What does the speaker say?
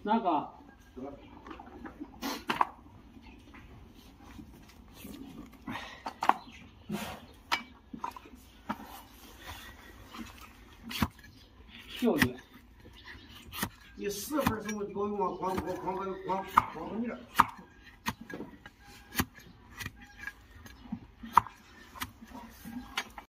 哪个？效率。 你10分什么都用光个面。